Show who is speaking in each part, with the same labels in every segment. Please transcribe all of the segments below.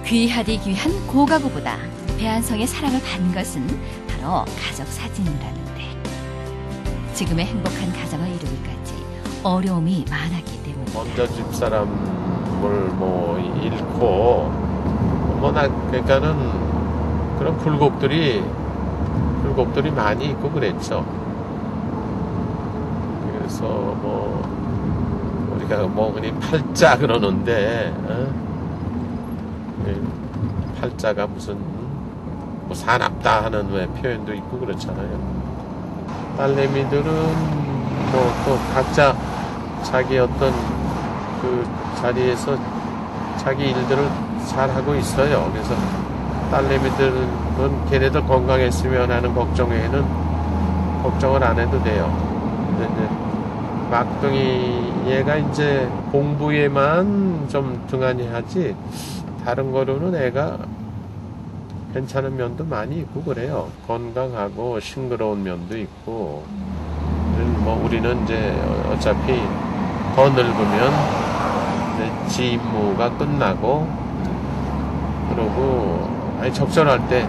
Speaker 1: 귀하디 귀한 고가구보다 배한성의 사랑을 받은 것은 바로 가족 사진이라는데 지금의 행복한 가정을 이루기까지 어려움이 많았기 때문이다.
Speaker 2: 먼저 집사람을 뭐 잃고 그러니까는 그런 굴곡들이 많이 있고 그랬죠. 그래서 뭐 우리가 뭐 그냥 팔자 그러는데 팔자가 무슨 뭐 사납다 하는 왜 표현도 있고 그렇잖아요. 딸내미들은 뭐 또 각자 자기 어떤 그 자리에서 자기 일들을 잘 하고 있어요. 그래서 딸내미들은 걔네들 건강했으면 하는 걱정 외에는 걱정을 안 해도 돼요. 근데 이제 막둥이 얘가 이제 공부에만 좀 등한히 하지 다른 거로는 애가 괜찮은 면도 많이 있고 그래요. 건강하고 싱그러운 면도 있고. 뭐 우리는 이제 어차피 더 늙으면 이제 지 임무가 끝나고 그러고 아니 적절할 때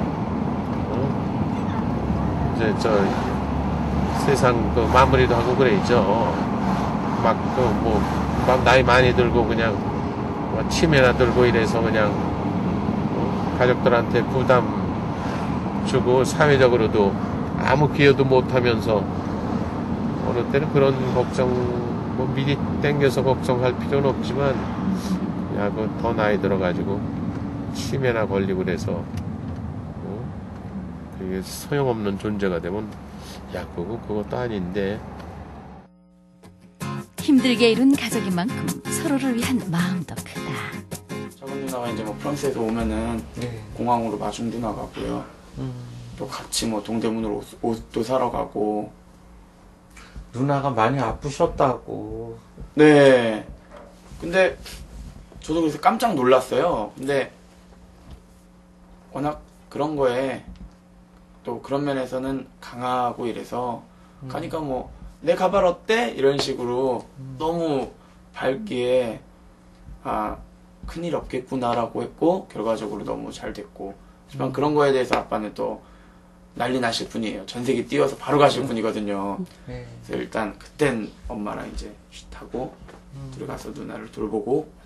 Speaker 2: 이제 저 세상 그 마무리도 하고 그래야죠. 막 그 뭐 막 나이 많이 들고 그냥 뭐 치매나 들고 이래서 그냥 가족들한테 부담 주고 사회적으로도 아무 기여도 못하면서 어느 때는 그런 걱정 뭐 미리 땡겨서 걱정할 필요는 없지만 야 그 더 나이 들어가지고 치매나 걸리고 그래서 그게 소용없는 존재가 되면 야 그것도 아닌데.
Speaker 1: 힘들게 이룬 가족인 만큼 서로를 위한 마음도 크다.
Speaker 3: 작은 누나가 이제 뭐 프랑스에서 오면은 공항으로 마중도 나가고요. 또 같이 뭐 동대문으로 옷도 사러 가고.
Speaker 4: 누나가 많이 아프셨다고.
Speaker 3: 네. 근데 저도 그래서 깜짝 놀랐어요. 근데 워낙 그런 거에 또 그런 면에서는 강하고 이래서 가니까 뭐 내 가발 어때? 이런 식으로 너무 밝기에 아 큰일 없겠구나라고 했고 결과적으로 너무 잘 됐고 하지만 그런 거에 대해서 아빠는 또 난리 나실 분이에요. 전세기 띄워서 바로 가실 분이거든요. 그래서 일단 그땐 엄마랑 이제 쉿하고 들어가서 누나를 돌보고